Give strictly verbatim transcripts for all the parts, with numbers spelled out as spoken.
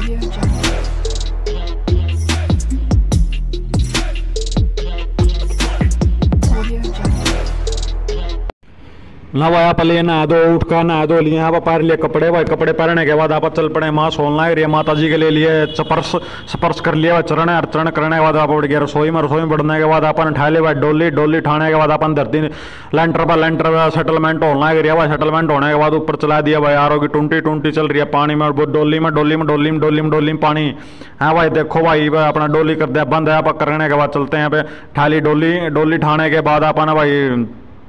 Audio Jungle. Audio Jungle. ना भाई आप लिए नहा दो, उठ कर नहा दो, लिए यहाँ पर पैर लिए कपड़े, भाई कपड़े पहनने के बाद आप चल पड़े माँ सोलना है माता जी के लिए लिए स्पर्श स्पर्श कर लिया भाई, चरण अर्चन करने के बाद आप उठ गया रसोई में, रसोई में बढ़ने के बाद अपन ठा लिया भाई डोली, डोली ठाने के बाद अपन धरती लेंटर पर लेंटर सेटलमेंट होना है भाई, सेटलमेंट होने के बाद ऊपर चला दिया भाई आर की टूंटी टूंटी चल रही है पानी में, डोली में डोली में डोली में डोली में डोली में पानी है भाई। देखो भाई अपना डोली कर दिया बंद है, आप करने के बाद चलते हैं पे ठाली डोली, डोली ठाने के बाद अपन भाई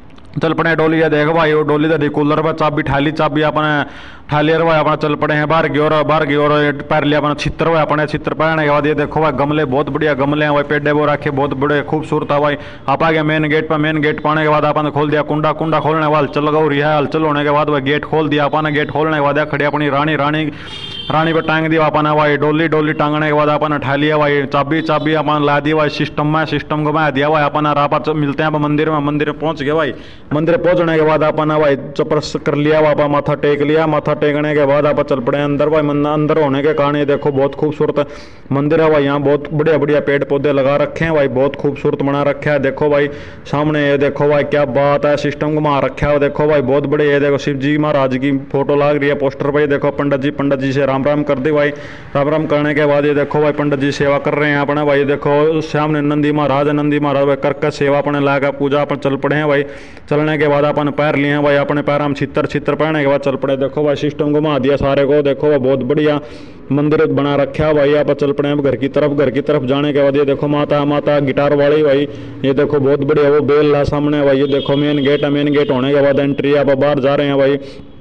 चल पड़े डोली है, देख भाई वो डोली दी कूलर पर चाबी ठाली, चाबी अपने ठाली भाई अपना चल पड़े हैं बाहर की ओर, बाहर की ओर पैर लिया अपना छित्र हुआ अपने छित्र पहनने के बाद ये देखो भाई गमले बहुत बढ़िया गमले हैं भाई, पेडे वो रखे बहुत बड़े खूबसूरत है भाई। आप आ गए मेन गेट पर, मेन गेट पाने के बाद अपन खोल दिया कुंडा, कुंडा खोलने के बाद चल गौ रही है, हलचल होने के बाद भाई गेट खोल दिया अपन, गेट खोलने के बाद खड़ी अपनी रानी रानी रानी पर टांग दिया अपन भाई डोली, डोली टांगने के बाद अपन उठा लिया भाई चाबी, चाबी अपन ला दिया भाई सिस्टम में, सिस्टम घुमा दिया भाई अपन आप मिलते हैं मंदिर में, मंदिर में पहुंच गए भाई। मंदिर पहुंचने के बाद अपन भाई चपरस कर लिया वापा, माथा टेक लिया, माथा टेकने के बाद आप चल पड़े अंदर भाई। अंदर होने के कारण ये देखो बहुत खूबसूरत मंदिर है भाई, यहाँ बहुत बढ़िया बढ़िया पेड़ पौधे लगा रखे हैं भाई, बहुत खूबसूरत बना रखा है। देखो भाई सामने ये देखो भाई क्या बात है, सिस्टम घुमा रखा है देखो भाई बहुत बड़े, ये देखो शिव जी महाराज की फोटो लग रही है पोस्टर भाई, देखो पंडित जी, पंडित जी से राम राम कर दी भाई, राम राम करने के बाद ये देखो भाई पंडित जी सेवा कर रहे हैं अपने भाई, देखो सामने नंदी महाराज, नंदी महाराज भाई करके सेवा अपने लाकर पूजा अपन चल पड़े हैं भाई। चलने के बाद अपन पैर लिए हैं भाई, अपने पैर हम छितर छितर पहनने के बाद चल पड़े, देखो भाई सिस्टम घुमा दिया सारे को, देखो भाई बहुत बढ़िया मंदिर बना रखा है भाई। आप चल पड़े हैं घर की तरफ, घर की तरफ जाने के बाद ये देखो माता, माता गिटार वाली भाई, ये देखो बहुत बढ़िया वो बेल है सामने भाई, ये देखो मेन गेट है, मेन गेट होने के बाद एंट्री आप बाहर जा रहे हैं भाई,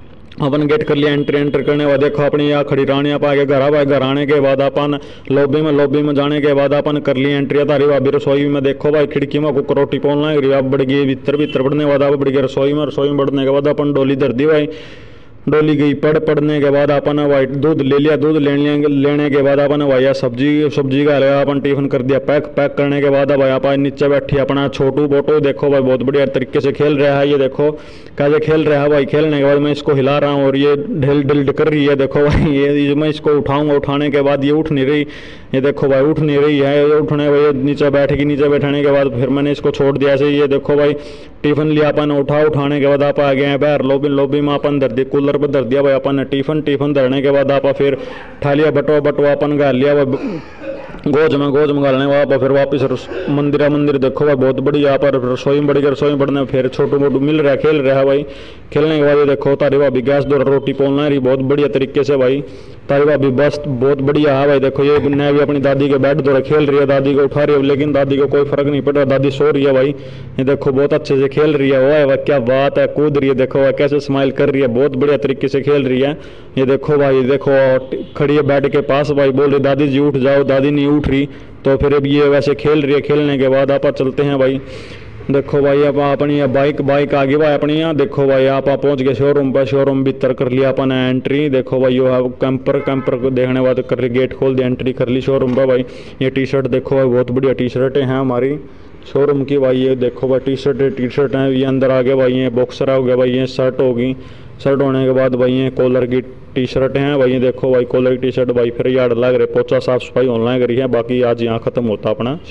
अपन गेट कर लिया एंट्री, एंटर करने के बाद देखो अपनी यहाँ खड़ी रानी आप आगे घर आए, घर आने के बाद अपन लॉबी में, लॉबी में जाने के बाद अपन कर लिया एंट्री तारी भाभी रसोई में, देखो भाई खिड़की में कुकर रोटी पोलना है आप बढ़ गई भीतर, भीतर बढ़ने के बाद आप बढ़ गए रसोई में, रसोई में बढ़ने के बाद अपन डोली धर दी भाई, डोली गई पड़ पड़ने के बाद अपन भाई दूध ले लिया, दूध लेने लेने के बाद अपन भाई सब्जी, सब्जी का अपन टिफिन कर दिया पैक, पैक करने के बाद भाई आप नीचे बैठी अपना छोटू बोटो, देखो भाई बहुत बढ़िया तरीके से खेल रहा है, ये देखो कैसे खेल रहा है भाई। खेलने के बाद मैं इसको हिला रहा हूँ और ये ढिल ढिल कर रही है, देखो भाई ये मैं इसको उठाऊंगा, उठाने के बाद ये उठ नहीं रही, ये देखो भाई उठ नहीं रही है, ये उठने भाई नीचे बैठेगी, नीचे बैठने के बाद फिर मैंने इसको छोड़ दिया ऐसे, ये देखो भाई टिफिन लिया अपन उठा, उठाने के बाद आप आ गए हैं बाहर लॉबी, लॉबी में अपन धर दिया कूलर पर धर दिया भाई अपन ने टिफिन, टिफिन धरने के बाद आप फिर ठा लिया बटवा, बटवा अपन गाल लिया गोज में, गोज में गालने वापस फिर वापस मंदिर, मंदिर देखो भाई बहुत बड़ी यहाँ पर रसोई में बड़ी, रसोई में बढ़ने फिर छोटू मोटू मिल रहा है, खेल रहा है भाई। खेलने के बाद ये देखो तारी भाभी गैस दो रोटी पोलना रही बहुत बढ़िया तरीके से भाई, तारी भाभी बस बहुत बढ़िया है भाई। देखो ये नया भी अपनी दादी के बेड दौरा खेल रही है, दादी को उठा रही है, लेकिन दादी को कोई फर्क नहीं पड़ रहा, दादी सो रही है भाई। ये देखो बहुत अच्छे से खेल रही है, वाह क्या बात है, कूद रही है, देखो कैसे स्माइल कर रही है, बहुत बढ़िया तरीके से खेल रही है। ये देखो भाई देखो खड़ी है बेड के पास भाई, बोल रही दादी जी उठ जाओ, दादी नहीं उठ रही, तो फिर अब ये वैसे खेल रही है। खेलने के बाद आप चलते हैं भाई, देखो भाई आप अपनी बाइक, बाइक आगे भाई अपनी यहाँ, देखो भाई आप पहुंच गए शोरूम पर, शोरूम भीतर कर लिया अपन एंट्री, देखो भाई यो है कैंपर, कैंपर को देखने के बाद कर ली गेट खोल दिया, एंट्री कर ली शोरूम पर भाई। ये टी शर्ट देखो भाई बहुत बढ़िया टी शर्टें हैं हमारी शोरूम की भाई, ये देखो भाई टी शर्ट, टी शर्ट है ये अंदर आ गए भाई, ये बॉक्सर हो गया भाई, ये शर्ट होगी, शर्ट होने के बाद भाई ये कॉलर की टी शर्ट हैं भाई, ये देखो भाई कॉलर की टी शर्ट भाई, फिर यार्ड लग रहे पोचा साफ सफाई ऑनलाइन करी है। बाकी आज यहाँ खत्म होता अपना।